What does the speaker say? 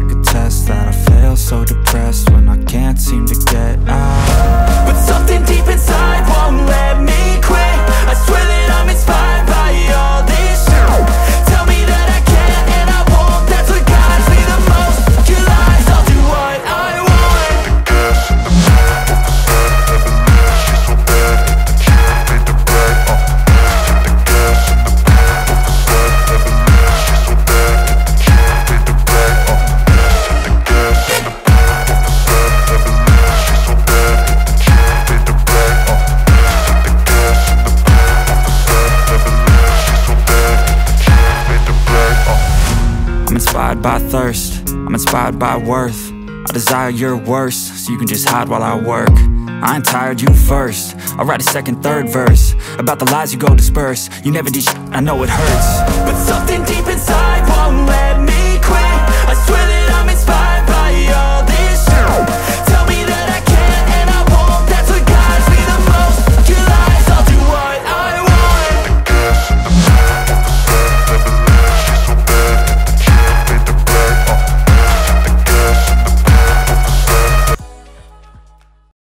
like a test that I fail, so depressed when I can't seem to get out. But something deep inside won't let me quit. I swear that I'm inspired by all this shit. Tell me that I can't and I won't. That's what guides me the most. Your lies, I'll do what I want. The gas in the back of the set, never leave, she's so bad. Can't beat the brag, the gas in the back of the set, never leave, she's so bad. Can't beat the brag, the gas in the back of the set, never leave, she's so bad. Can't beat the brag, the gas in the back of the set, never leave, she's so bad. Can't beat the brag, I'm inspired by thirst, I'm inspired by worth. I desire your worst, so you can just hide while I work. I ain't tired, you first. I'll write a second, third verse about the lies you go disperse. You never did shit, I know it hurts. But something deep inside won't let